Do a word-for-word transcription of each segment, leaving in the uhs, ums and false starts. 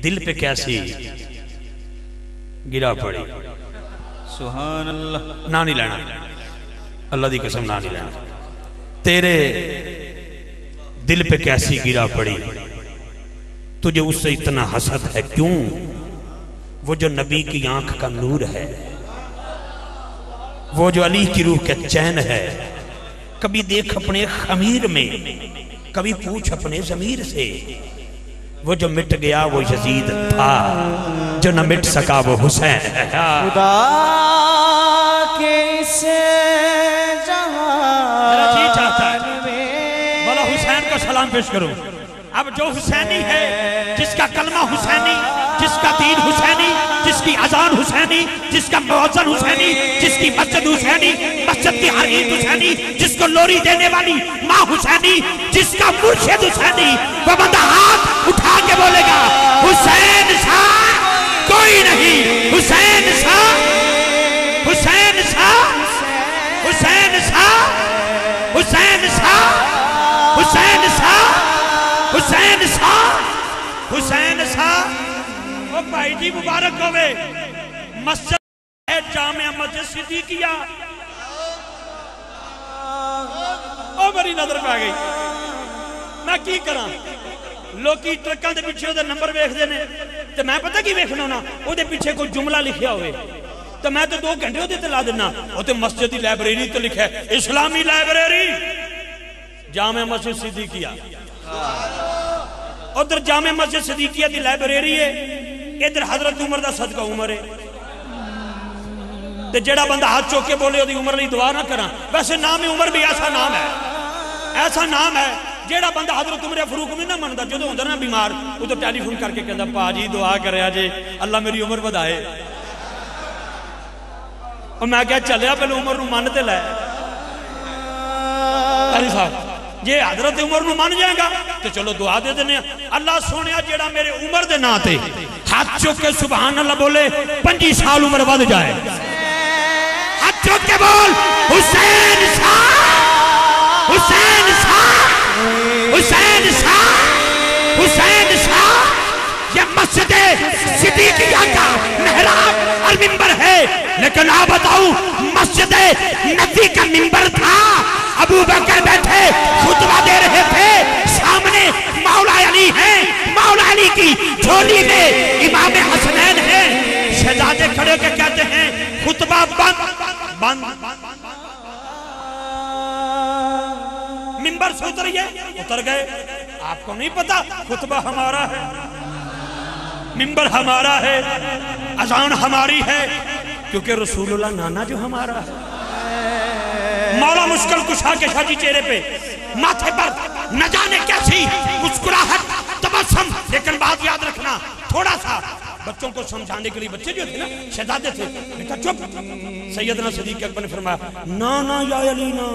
दिल पे कैसी गिरा पड़ी। सुभान अल्लाह। ना नहीं लेना, अल्लाह की कसम ना नहीं लेना। तेरे दिल पे कैसी गिरा पड़ी, तुझे उससे इतना हसद है क्यों? वो जो नबी की आंख का नूर है, वो जो अली की रूह के चैन है। कभी देख अपने खमीर में, कभी पूछ अपने जमीर से। वो जो मिट गया वो यजीद था, जो न मिट सका वो हुसैन है। खुदा के से मेरा जी चाहता है बोला हुसैन को सलाम पेश करूं। अब जो हुसैनी है, जिसका कलमा हुसैनी, जिसका दीन हुसैनी, जिसकी अजान हुसैनी, जिसका मुअज्जिन हुसैनी, जिसकी मस्जिद हुसैनी, मस्जिद की हर ईद हुसैनी, जिसको लोरी देने वाली माँ हुसैनी, जिसका मुर्शिद हुसैनी, वो बंदा हाथ उठा के बोलेगा हुसैन शाह कोई नहीं, हुसैन शाह, हुसैन शाह, हुसैन शाह, हुसैन शाह, हुसैन शाह, हुसैन शाह, हुसैन शाह। ओ भाई जी मुबारक होवे। मस्जिद है जामिया मस्जिद सिद्दीकिया। ओ मेरी नजर पे आ गई, मैं की करा। लोकी ट्रकों के पिछे ओदे नंबर वेखदे ने ते मैं पता की वेखना ना, ओदे पिछे कोई जुमला लिखिया होवे तो मैं तो दो घंटे ओदे ते ला देना। ओ ते मस्जिद की लाइब्रेरी तो लिखा है इस्लामी लाइब्रेरी जामिया मस्जिद सिद्दीकिया। उधर जामे मस्जिद सिद्दीकिया की लाइब्रेरी है, इधर हजरत उमर का सदका उमर है। ते जेड़ा बंदा हाथ चौक के बोले ओदी उमर लिए दुआ ना करा। वैसे नाम ही उमर भी ऐसा नाम है, ऐसा नाम है जेड़ा बंदा हजरत उमर फरूक भी ना मनता, जो होंदा ना बीमार उधर टेलीफोन करके कहता भाजी दुआ करे जे अल्लाह मेरी उमर बढ़ाए। और मैं क्या चलिया पहले उमर नूं मन ते लै साहब, जे हजरत उमर नूं मान जाएगा तो चलो दुआ दे देने। अल्लाह सोने जेड़ा मेरे उमर दे नां ते हाथ चुक के सुभान अल्लाह बोले पंजी साल उम्र बढ़ जाए। हाथ चुक के बोल हुसैन शाह, हुसैन शाह, हुसैन शाह, हुसैन शाह। ये मस्जिद सिद्दीकिया का मेहराब और मिंबर है, लेकिन आप बताऊं मस्जिद नबी का मिंबर था। अबू बकर बैठे खुतबा दे रहे थे, सामने मौला अली है, मौला अली की झोली में इमाम हसनैन है। शहजादे खड़े के कहते हैं खुतबा बंद बंद। मिंबर से उतरिए, उतर गए। आपको नहीं पता खुतबा हमारा है, मिंबर हमारा है, अजान हमारी है, क्योंकि रसूलुल्लाह नाना जो हमारा है। मौला मुश्किल कुशा के शादी चेहरे पे माथे पर न जाने कैसी मुस्कुराहट तबस्सुम। लेकिन बात याद रखना, थोड़ा सा बच्चों को समझाने के लिए, बच्चे जो थे ना शहजादे थे, बेटा चुप। सैयदना सिद्दीक अकबर ने फरमाया ना ना या अली ना।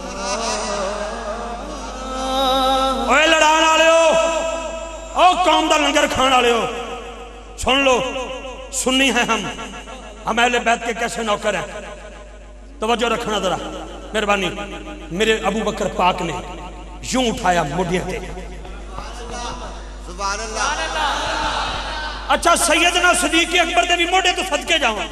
ओए लड़ाने वाले हो, ओ कौम दा लंगर खाने वाले हो, सुन लो, सुन्नी है हम, हम अहले बैत के कैसे नौकर हैं। तवज्जो रखना जरा मेहरबानी। मेरे अबू बकर पाक ने यूं उठाया मुड़िया पे। अच्छा सैयदना सिद्दीक अकबर के भी मोढ़े तो सदके जावा।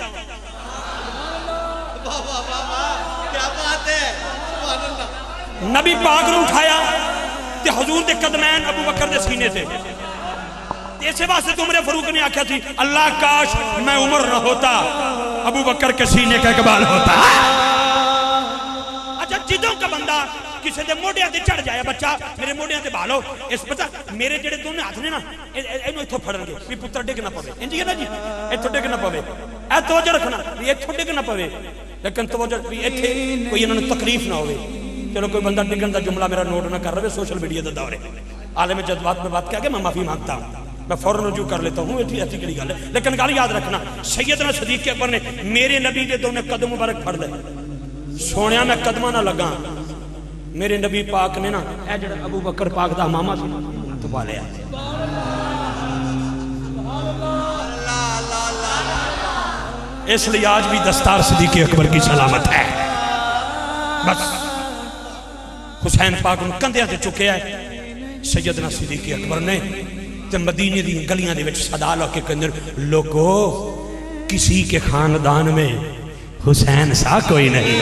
नबी पाक ने उठाया ते हुजूर दे कदमैन अबू बकर दे सीने से। इस वास्ते तो उमर फरूक ने आख्या थी अल्लाह काश मैं उमर न होता, अबू बकर के सीने का इकबाल होता। अच्छा जिदों का बंदा किसी के मोढ़िया से चढ़ जाए, बच्चा मेरे मोढ़िया से बहालो, इस पता मेरे जेडे दोनों हाथ ने ना इन्हों इत्थों फड़नगे भी पुत्र डिग ना पवे। इंज है ना जी, इत्थों डिग ना पवे। ए तवज्जो रखना भी इत्थों डिग ना पवे, लेकिन तवज्जो भी इत्थे कोई इन्होंने तकलीफ ना होवे। चलो कोई बंदा डिगन का जुमला मेरा नोट ना कर रहे, सोशल मीडिया का दौर है, आलम जज्बात में बात कह के मैं माफी मांगता हूँ, मैं फौरन रुजू कर लेता हूँ। ऐसी ऐसी गल है, लेकिन गल याद रखना सैयदना सिद्दीक अकबर ने मेरे नबी के दोनों कदम मुबारक फड़ ले। सोने मैं कदम ना लगा, मेरे नबी पाक ने ना ए जो अबू बकर पाक का मामा से दबा लिया। इसलिए आज भी दस्तार सिद्दीक अकबर की सलामत है। बस हुसैन पाक कंधे से चुके है सैयदना सिद्दीक अकबर ने ते मदीने दी गलियां दे विच सदा ला के कहंदे लोगो किसी के खानदान में हुसैन सा कोई नहीं,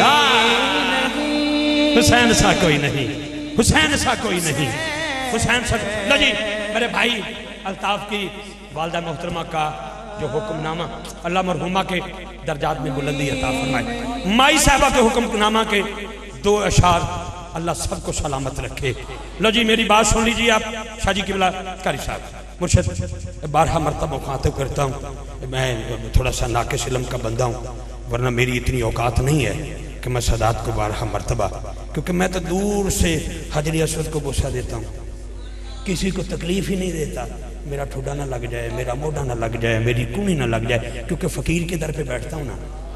हुसैन सा कोई नहीं, हुसैन सा कोई नहीं, हुसैन सा। लो जी मेरे भाई अल्ताफ की वालदा मोहतरमा का जो हुक्मनामा, अल्लाह मरहुमा के दर्जात में बुलंदी अता फरमाए। माई साहबा के हुक्मनामा के दो अशार, अल्लाह सबको सलामत रखे। लो जी मेरी बात सुन लीजिए आप। शाह जी किबला कारी साहब मुर्शद बारह मरतबा मुखातिब करता हूँ, मैं थोड़ा सा नाकिस इल्म का बंदा हूँ, वरना मेरी इतनी औकात नहीं है कि मैं सदात को बारह मरतबा, क्योंकि मैं तो दूर से हजरी असवद को बोसा देता हूँ, किसी को तकलीफ ही नहीं देता, मेरा ठुडा ना लग जाए, मेरा मोढ़ा ना लग जाए, मेरी कूनी ना लग जाए, क्योंकि फकीर के दर पे बैठता हूँ ना।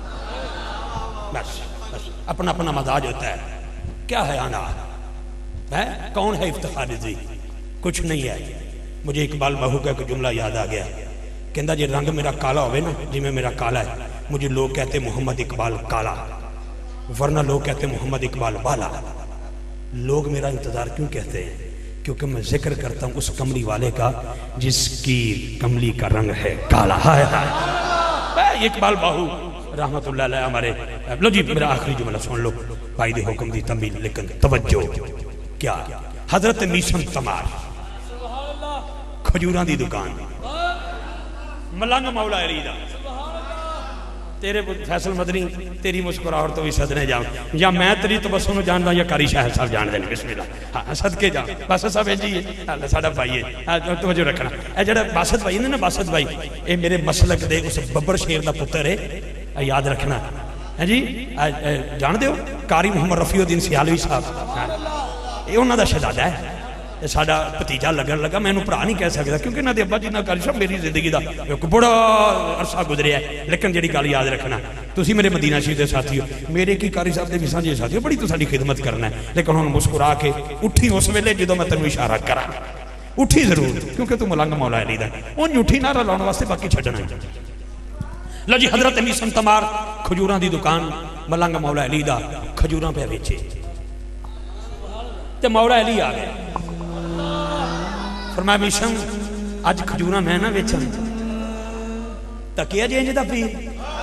बस बस अपना अपना मजाज होता है। क्या है आना है, कौन है इफ्तिखार जी? कुछ नहीं है। मुझे इकबाल बाहू का एक जुमला याद आ गया, कहता जी रंग मेरा काला होवे ना, जिमें मेरा काला है, मुझे लोग कहते मोहम्मद इकबाल काला, वरना लोग कहते मोहम्मद इकबाल बाला। लोग मेरा इंतजार क्यों कहते हैं? क्योंकि मैं जिक्र करता हूँ उस कमली वाले का जिसकी कमली का रंग है काला। हाय हाय इकबाल बाहू रहमतुल्लाह अलैह हमारे। लो जी मेरा आखिरी जुमला सुन लो, भाई दे हुक्म दी तमील, लेकिन तवज्जो। क्या हजरत मीसम तमार खजूरां दी दुकान, मलंग मौला अली दा, तेरे फैसल मदनी तेरी मुस्कुराहट तो भी सदने जाऊं, या मैं तेरी तबस्सुम जानदा या कारी शाह साहब जान देने। बिस्मिल्लाह हाँ सदके जा। बस सब है जी साडा भाई है, तवज्जो रखना। ए जेड़ा बासत भाई ने ना, बासत भाई ये मेरे मसलक दे उस बब्बर शेर दा पुत्र है, याद रखना है जी। जान दो कारी मुहम्मद रफीउद्दीन सियालवी साहब, ये उन्होंने शहजादा है, साडा भतीजा लगन लगा। मैं भरा नहीं कह सकता क्योंकि इन्होंने अब्बा जी कारी साहब मेरी जिंदगी का एक बड़ा अरसा गुजरिया है। लेकिन जी गल याद रखना, तुम मेरे मदीना शरीफ के साथी हो, मेरे की कारी साहब के भी साझे साथी हो, बड़ी तो साडी खिदमत करना है। लेकिन हम मुस्कुरा के उठी उस वेले जो मैं तेन इशारा करा, उठी जरूर, क्योंकि तू मलंग मौला अली दा, उन उठी ना लाने वास्ते बाकी छड्डना। लो जी हजरत मीसम तमार खजूरां दी दुकान, मलंग मौला अली दा खजूरां पे बेचे, ते मौला अली आ गए। फरमाया मीसम अज खजूरां मैं ना बेचा, तकिया जेंज दा पीर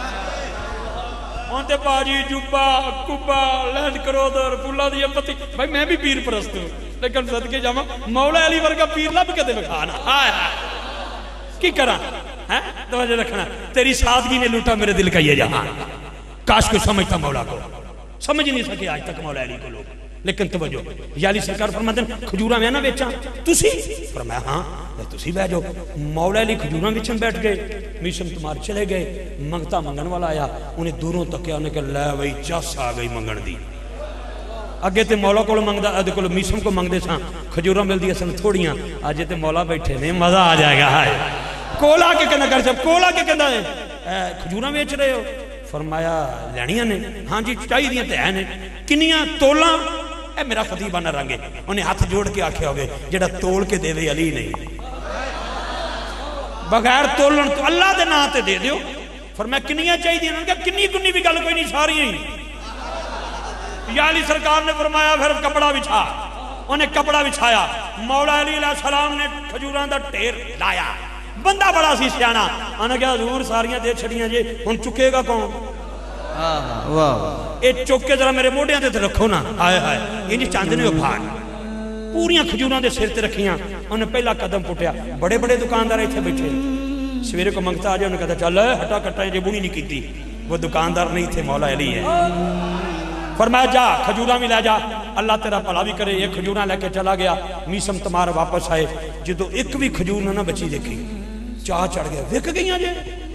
ते बाजी जुब्बा कुब्बा लैंड क्रोदर फुल्ला दी पत्ती। भाई मैं भी पीर परस्त हूं, लेकिन सदके जावा मौला अली वर्गा पीर लब के विखा ना। हाय की करा है, तवज्जो रखना। तेरी सादगी ने लूटा मेरे दिल का ये जहां, काश को समझता मौला को, समझ नहीं सके आज तक मौला अली को लोग। लेकिन तवज्जो याली सरकार फरमाते खजूरा मैं ना बेचा, तुसी? फरमाया हाँ तुसी बह जाओ। मौला अली खजूरा बेचन बैठ गए, मीसम तमार चले गए। मंगता मंगन वाला आया, उन्हें दूरों तकिया, उन्हें कहा लै बई चस आ गई मंगन दी। अगे तो मौला को मंगदा, को मीसम को मंगते सा, खजूरा मिलती सन थोड़ियां, अजे तो मौला बैठे ने, मजा आ जाएगा। हाय कोला के कहना कर, कोला के कहना है खजूरा बेच रहे हो? फरमाया लैनिया ने। हाँ जी चाहिए तो है ने। किनिया तोला? ए मेरा फतीबाना रंग है। उन्हें हाथ जोड़ के आखे हो गए जेड़ा तोल के देवे अली नहीं, बगैर तोलन तो अल्लाह के नाम से दे दो। फरमाया किनिया चाहिए? उन्होंने कहा किन्नी कुन्नी भी गल कोई नहीं, सारी ही। याली सरकार ने फरमाया फिर कपड़ा बिछा, उन्हें कपड़ा बिछाया। मौला अली अलैहिस्सलाम ने खजूरां दा ढेर लाया। बंदा बड़ा सी सियाना, उन्हें कहा हजूर सारियां दे छड़ियां जे, हुण चुकेगा कौन? ये चुक के जरा मेरे मोढ़िया ते रखो ना। हाय हाय इंज चांद ने फाड़ पूरियां खजूरां दे सिर ते रखियां। उन्हें पहला कदम पुटिया, बड़े बड़े दुकानदार इतने बैठे, सवेरे को मंगता आ जाए, उन्हें कहता चल हटा कट्टा जे बुनी नहीं की, वो दुकानदार नहीं थे, मौला अली है। फरमाया जा खजूरा भी लै जा, अल्लाह तेरा भला भी करे। ये खजूरा लैके चला गया। मीसम तमार वापस आए, जो एक भी खजूर ना बची देखी, चाह चढ़ गया, विक गई जे।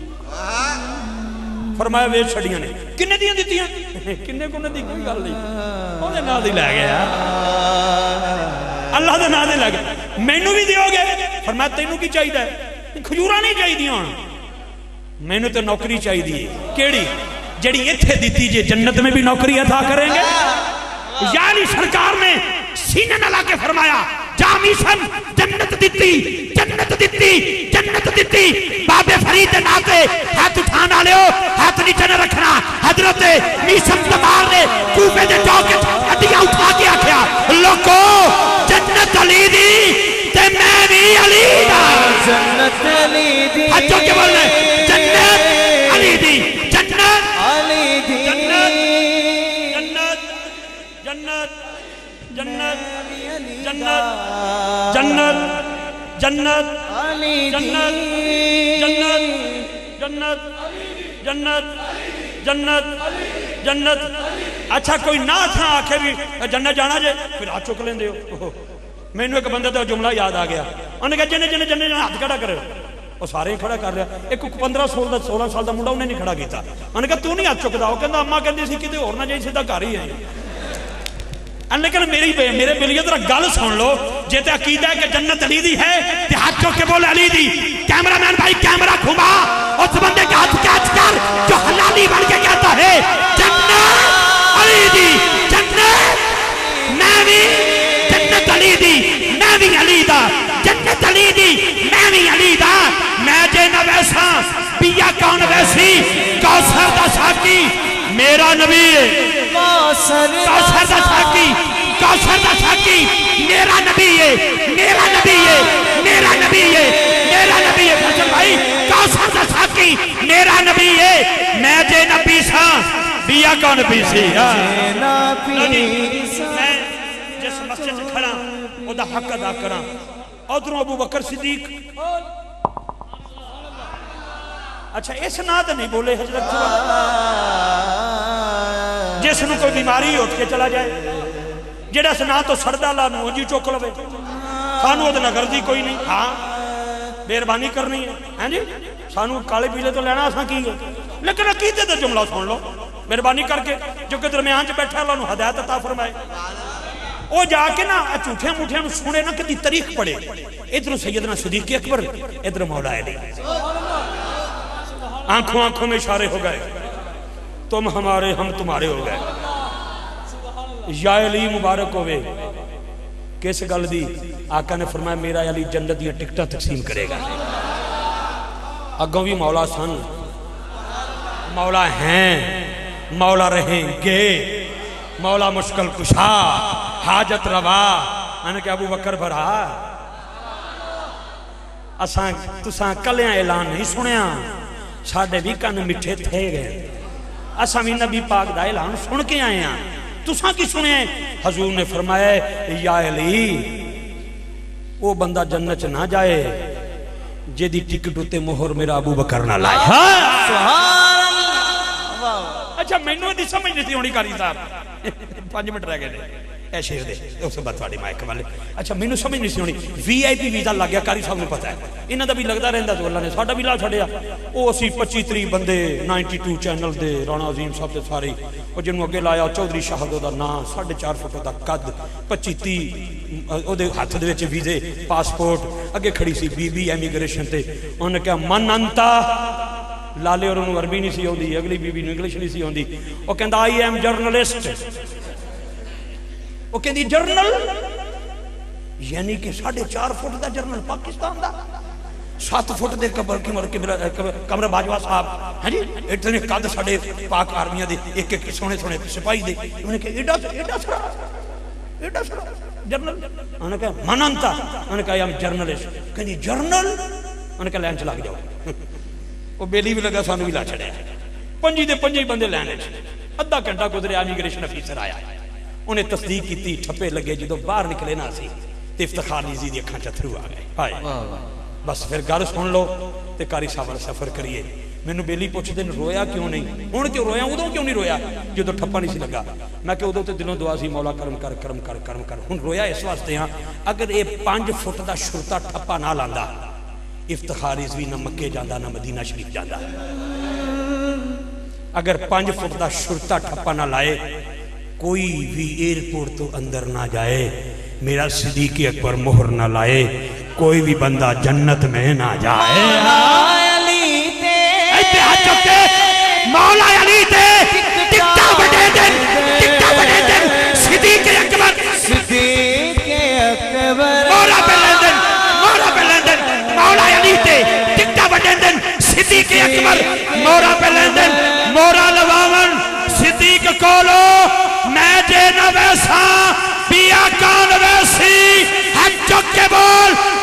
फरमाया वेच छड़ियां ने। किन्ने दियां दित्तियां? किन्ने कुन्ने दी कोई गल नहीं, ओहदे नाल दी लै गया, अल्लाह दे नाल दे लै गया। मैनू भी दिओगे? फरमाया तैनू की चाहिए? खजूरा नहीं चाहिए, मैनू तो नौकरी चाहिए। केड़ी? जड़ी इत्थे दित्ती जे जन्नत में भी नौकरी अता करेंगे। यानी सरकार ने सीने न लाके फरमाया जा मीसम जन्नत दित्ती, जन्नत दित्ती, जन्नत दित्ती। बाबे फरीद दे नाते हाथ उठा ना लियो, हाथ नीचे न रखना। हजरत मीसम तमार ने कूफे दे चौक हड्डियां उठा के आख्या लोगो जन्नत अली दी, ते मैं भी अली दा जन्नत अली दी हजो के बोलना जन्नत अली दी जन्नत अली दी जन्नत जन्नत जन्नत जन्नत जन्नत जन्नत जन्नत अली जन्नत जन्नत जन्नत जन्नत जन्नत जन्नत। अच्छा कोई ना था आखे भी जन्नत जाना जे फिर हाथ चुक लेंदे हो। मैनू एक बंदे का जुमला याद आ गया उन्हें कहा जिन्हें जिन्हें जिन्हें हाथ खड़ा करे वो सारे ही खड़ा कर रहा। एक पंद्रह सोलह का सोलह साल का मुंडा उन्हें नहीं खड़ा किया। उन्हें कहा तू नहीं हाथ चुकता वो कहता अम्मा कहती सी किते होर ना जाई सीधा घर ही है। लेकिन मेरी मेरे बिलिए जरा गल सुन लो जे ते अकीदा है कि जन्नत अली दी है ते हाथ चुक के बोल अली दी। कैमरामैन भाई कैमरा घुमा उस बंदे का हाथ कैच कर जो हलाली बन के कहता है जन्नत अली दी जन्नत मैं भी जन्नत अली दी मैं भी अली दा जन्नत अली दी मैं भी अली दा। मैं जे न वैसा पिया कौन वैसी कौसर दा साकी मेरा नबी है कौसर दा साकी कौसर दा साकी मेरा नबी है मेरा नबी है मेरा नबी है मेरा नबी है। फजल भाई कौसर दा साकी मेरा नबी है। मैं जे नबी सा पिया कौन पी सी मैं जिस मस्जिद खड़ा ओदा हक अदा करा। उधरों अबू बकर सिद्दीक अच्छा इस ना तो नहीं बोले हजरत जिसनू कोई बीमारी उठ के चला जाए जेड़ा ना तो सड़दा ला जी चुक लवे सानू ओदे नगर दी कोई नहीं। हाँ मेहरबानी करनी है हैं जी सानू काले पीले तो लेना असा की है। लेकिन अकीदे दा जुमला सुन लो मेहरबानी करके जो कि दरम्यान च बैठा उन्होंने हदायत अता फरमाए। वो जाके ना झूठिया मुठिया सुने ना कदी तारीख पढ़े। इधरों सैयदना सिद्दीक अकबर इधर मौला अली आंखों आंखों में इशारे हो गए तुम हमारे हम तुम्हारे हो गए। या अली मुबारक होवे किस गल दी आका ने फरमाया मेरा अली जन्नत दी टिकट तकसीम करेगा। अगों भी मौला सन मौला हैं मौला रहेंगे मौला मुश्किल कुशा हाजत रवा। मैंने क्या अबू बकर भरा असा तुसा कलिया ऐलान नहीं सुनिया साडे भी कन मिठे थे गए असा भी नबी पाक दा ऐलान सुन के आए हैं। तुसा की सुने हजूर ने फरमाया या अली वो बंदा जन्नत च ना जाए जेदी टिकट उत्ते मोहर मेरा अबू बकर ना लाए। अच्छा मैनू दी समझ नहीं होनी कारी साहब पांच मिनट रह गए शेर दे उस बाद थोड़ी माइक वाले। अच्छा मैनू समझ नहीं होनी वी आई पी वीजा लग गया कारी साहब को पता है इन्हों का भी लगता रहता तो अल्लाह ने साडा भी ला छड़िया। वो असी पच्ची त्री बंदे नाइनटी टू चैनल दे राणा अजीम साहब के सारे वो जिन्होंने अगे लाया चौधरी शाहद का नाम साढ़े चार फुट का कद पच्ची ती हथ दे वीजे पासपोर्ट अगे खड़ी सी बीबी एमीग्रेशन से उन्हें क्या मन अंता लाले और उन्होंने अरबी नहीं सी आती अगली बीबी इंग्लिश नहीं सी आती। वो कहता आई एम जर्नलिस्ट वो कहती जर्नल यानी कि साढ़े चार फुट का जर्नल पाकिस्तान का सत्त फुट के कबर कमर बाजवा साहब है जी इतने कद साढ़े पाक आर्मिया के एक एक सोने सोने सिपाही दे उन्हें कहा एडा एडा सरा एडा सरा जर्नल उन्हें कहा मनंता उन्हें कहा हम जर्नलिस्ट कहती जर्नल उन्हें कहा लैन च लग जाओ। वो बेली भी लगा सानू भी ला छड़िया पंजी दे पंजी बंदे लैन अद्धा घंटा गुजरिया इमीग्रेशन अफीसर आया उन्हें तस्दीक की ठप्पे लगे जो बाहर निकले ना सी ते इफ्तिखार निजी दी अखां च अथरू आ गए। हाय बस फिर गल सुन लो ते कारी साहब वाला सफर करिए। मैनू बेली पुछदे ने रोया क्यों नहीं हुण क्यों रोया उदों क्यों नहीं रोया जो ठप्पा नहीं सी लगा। मैं कि उदों तो दिलों दुआ सी मौला करम कर करम कर करम कर। हुण रोया इस वास्ते हाँ अगर ये पांच फुट का शुरता ठप्पा ना लांदा इफ्तिखार रिजवी ना मक्के जांदा ना मदीना शरीफ जांदा। अगर पांच फुट का शुरता ठप्पा ना लाए कोई भी एयरपोर्ट तो अंदर ना जाए मेरा सिद्दीक अकबर मोहर ना लाए कोई भी बंदा जन्नत में ना जाए। मौला अली ते टिकटा बड़े दिन टिकटा बड़े दिन सिद्दीक अकबर सिद्दीक अकबर मौला पे लंदन मौला पे लंदन मौला अली ते टिकटा बड़े दिन सिद्दीक अकबर मौला पे लंदन मोरा लवावन सिद्दीक कोलो मैं जे न वैसा पिया कौन वैसी हज चुक के बोल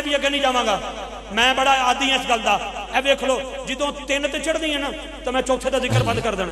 भी अगे नहीं जावांगा, मैं बड़ा आदी इस गल का। ए वेख लो जो तीन ते चढ़दी है ना तो मैं चौथे का जिक्र बंद कर देना।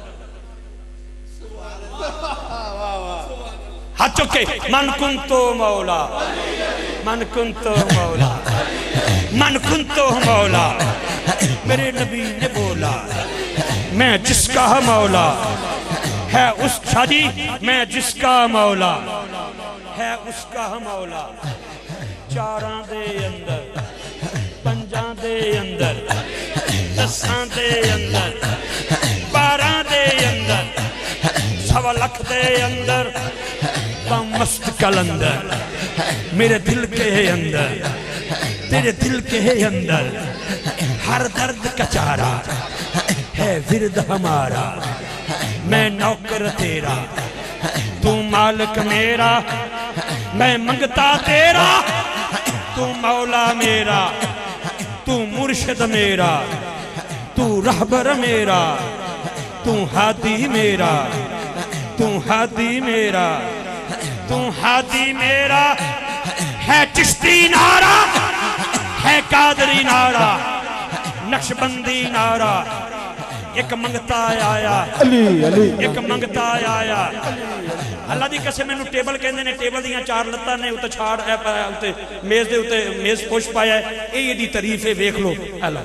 हाथ चुके मन कुंतो मौला, मन कुंतो मौला, मन कुंतो मौला। मेरे नबी ने बोला मैं जिसका मौला है उस शादी, मैं जिसका मौला है उसका मौला। चारां दे अंदर, पंजां दे अंदर, दसां दे अंदर, बारां दे अंदर, सवा लख दे अंदर, मस्त कलंदर मेरे दिल के अंदर, तेरे दिल के अंदर हर दर्द का चारा है विरद हमारा। मैं नौकर तेरा, तू मालिक मेरा, मैं मंगता तेरा, तू मौला मेरा, तू मुर्शिद मेरा, तू रहबर मेरा, तू हादी मेरा, तू हादी मेरा, तू हादी मेरा। है चिश्ती नारा, है कादरी नारा, नक्शबंदी नारा। एक मंगता आया, अली अली एक मंगता आया। अल्लाह दी कसम मैनू टेबल कहंदे ने, टेबल दियां चार लत्तां ने, उत्ते छाड़ है उत्ते मेज दे उत्ते मेज पुश पाया। ये इहदी तारीफ है, वेख लो। हेलो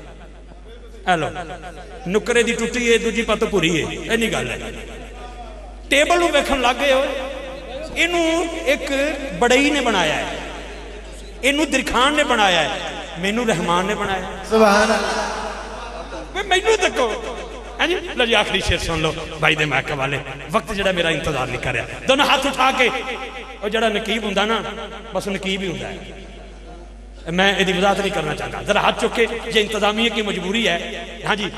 हेलो नुकरे दी टुटी है, दूजी पत्त भुरी है, इन्नी गल है। टेबल नूं वेखण लग गए हो। इनू एक बड़ई ने बनाया है, इनू दिरखान ने बनाया है, मैनू रहमान ने बनाया। सुभान अल्लाह। मैनू देखो है जी। लो जी आखिरी शेर सुन लो भाई दे महक वाले। वक्त जरा मेरा इंतजार नहीं कर रहा। दोनों हाथ उठा के, और जरा नकीब हुंदा ना बस नकीब ही हुंदा है। मैं इसकी वजाहत नहीं करना चाहता। जरा हाथ चुके जे इंतजामिया की मजबूरी है। हाँ जी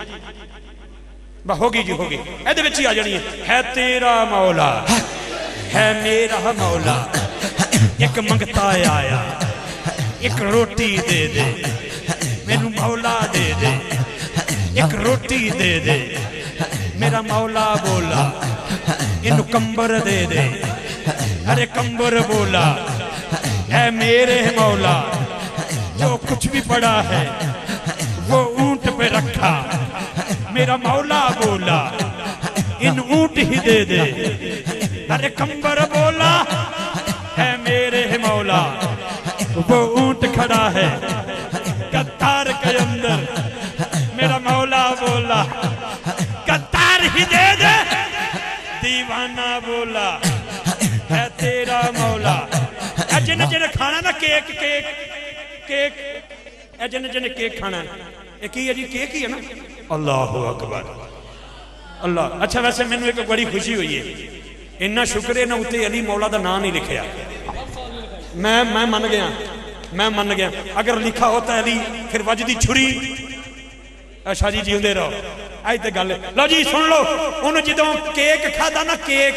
होगी जी होगी, ए आ जानी है। है तेरा मौला है मेरा मौला, एक मंगता आया, एक रोटी दे दे मैनू मौला दे दे, एक रोटी दे दे मेरा मौला बोला, इनू कंबर दे दे। अरे कंबर बोला है मेरे मौला, जो कुछ भी पड़ा है वो ऊंट पे रखा, मेरा मौला बोला इन ऊंट ही दे दे। अरे कंबर बोला है मेरे मौला, वो ऊंट खड़ा है कतार के अंदर, मेरा मौला बोला कतार ही दे दे। दीवाना बोला है तेरा मौला। जिन जिन खाना ना केक केक केक, जिन जिन केक खाना है की है जी, केक ही है ना। अल्लाह अकबर अल्लाह। अच्छा वैसे मैनू एक बड़ी खुशी हुई है, इन्ना शुक्र है ना उत्ते अली मौला का नाम नहीं लिखा। मैं मैं मन गया, मैं मन गया। अगर लिखा होता अली फिर वजदी छुरी। अच्छा जी जींदे रहो। आई तो गल लो जी सुन लो। उन्हें जो केक खादा ना केक,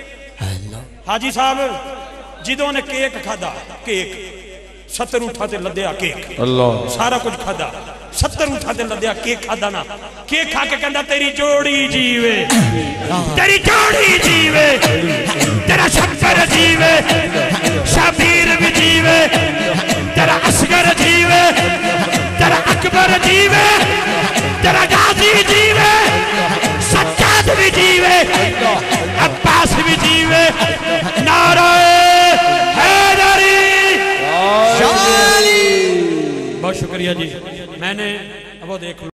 हाजी साहब जो ने केक खादा, केक सत्तर ऊठा ते लद्या केक, अल्लाह सारा कुछ खादा, सत्तर ऊठा ते लद्या केक खादा ना। केक खा के कहंदा तेरी जोड़ी जीवे, तेरी जोड़ी जीवे, तेरा शक्कर जीवे, शबीर भी जीवे, तेरा असगर जीवे, तेरा अकबर जीवे, तेरा गाजी जीवे, सज्जाद भी जीवे, अब्बास भी जीवे। नारे हैदरी। बहुत शुक्रिया जी। मैंने वो देख